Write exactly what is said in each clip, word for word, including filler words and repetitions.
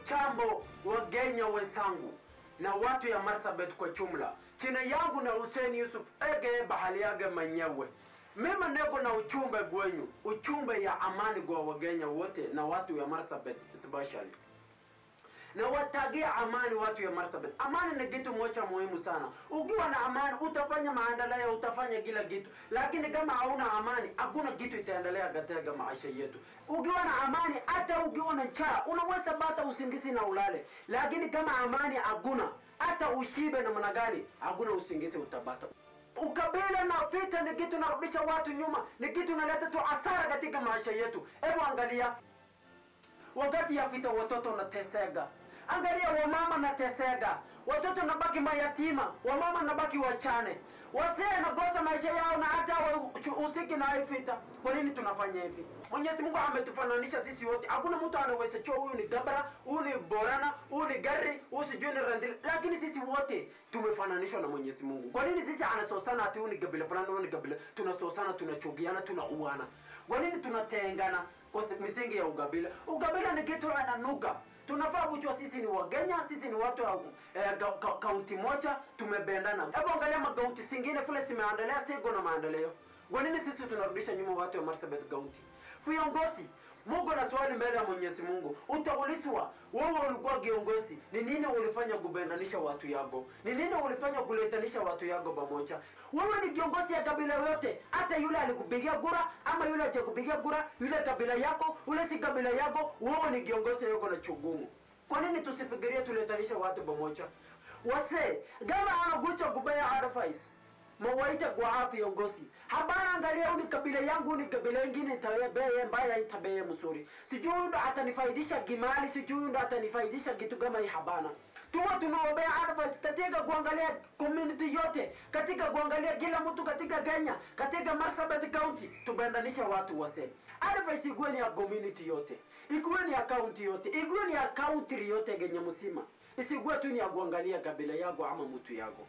Hamchambo Wakenya wenzangu na watu ya Marsabit kwa jumla. China yangu na Hussein Yusuf ege bahali yake mwenyewe. Mimi niko na uchumbe gwenyu, uchumbe ya amani kwa Wakenya wote na watu ya Marsabit especially. Na watagia amani watu ya Marsabit. Amani ni kitu moja muhimu sana. Ukiwa na amani utafanya maendeleo, utafanya kila kitu. Lakini kama hauna amani, hakuna kitu itaendelea katika maisha yetu. Ukiwa na amani, hata ukiwa na njaa, unaweza pata usingizi na ulale. Lakini kama amani hakuna, hata ushibe na namna gani, hakuna usingizi utapata. Ukabila na vita ni kitu narudisha watu nyuma, ni kitu naleta tu hasara katika maisha yetu. Hebu angalia, wakati ya vita watoto wanateseka. Angalia wamama nateseka, watoto nabaki mayatima, wamama nabaki wachane, wazee nakosa maisha yao na hata usiki na vita. Kwa nini tunafanya hivi? Mwenyezi Mungu ametufananisha sisi wote. Hakuna mtu anaweza choa huyu ni Gabra, huyu ni Borana, huyu ni Gari, huyu sijui ni Randil. Lakini sisi wote tumefananishwa na Mwenyezi Mungu. Kwa nini sisi anasosana ati huyu ni Gabila fulani, huyu ni Gabila? Tunasosana, tunachugiana, tunauana. Kwa nini tunatengana kwa misingi ya ugabila? Ugabila ni kitu ananuka. Tunafaa kujua sisi ni Wakenya, sisi ni watu wa eh, kaunti moja, tumebendana. Hebu angalia makaunti zingine vile zimeendelea, siko na maendeleo. Kwa nini sisi tunarudisha nyuma watu wa Marsabit County? Viongozi, Mungu na swali mbele ya Mwenyezi Mungu. Utaulizwa, wewe ulikuwa kiongozi, ni nini ulifanya kubendanisha watu yako? Ni nini ulifanya kuletanisha watu yako pamoja? Wewe ni kiongozi ya kabila yote, hata yule alikupigia kura ama yule hajakupigia kura, yule kabila yako, yule si kabila yako, wewe ni kiongozi yako na chugumu. Kwa nini tusifikirie tuletanisha watu pamoja? Wase, kama anakuja kubaya advice, mawaita kwa hafi viongozi. Habana angalia uni kabila yangu ni kabila nyingine tabeye mbaya tabeye mzuri. Sijui ndo atanifaidisha kimali, sijui ndo atanifaidisha kitu kama hii habana. Tuwa tunaombea advice katika kuangalia community yote, katika kuangalia kila mtu katika Kenya, katika Marsabit County, tubendanisha watu wase. Advice ikuwe ni ya community yote, ikuwe ni ya county yote, ikuwe ni ya county yote Kenya mzima. Isikuwe tu ni ya kuangalia kabila yako ama mtu yako.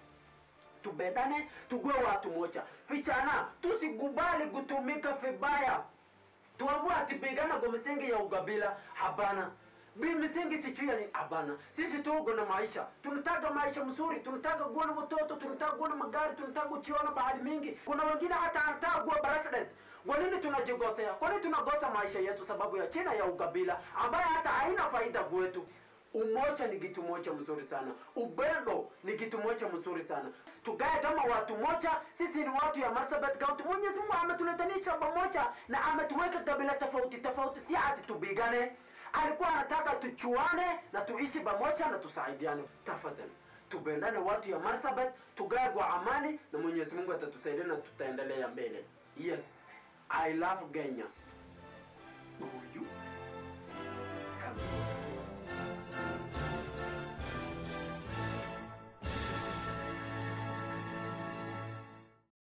Tubendane, tugue watu moja. Vijana, tusikubali kutumika vibaya. Tuamue atipigana kwa misingi ya ukabila, habana. Bi misingi sichuya ni habana. Sisi tuko na maisha. Tunataka maisha mzuri, tunataka kuona watoto, tunataka kuona magari, tunataka kuchiona bahari mingi. Kuna wengine hata anataka kuwa president. Kwa nini tunajigosea? Kwa nini tunagosa maisha yetu sababu ya China ya ukabila ambayo hata haina faida kwetu? Umoja ni kitu moja mzuri sana. Upendo ni kitu moja mzuri sana. Tukae kama watu moja, sisi ni watu ya Marsabit County. Mwenyezi Mungu ametuletanisha pamoja na ametuweka kabila tofauti tofauti, si ati tubigane. Alikuwa anataka tuchuane na tuishi pamoja na tusaidiane. Tafadhali tupendane watu ya Marsabit, tukae kwa amani na Mwenyezi Mungu atatusaidia na tutaendelea mbele. Yes, I love Kenya. Oh, you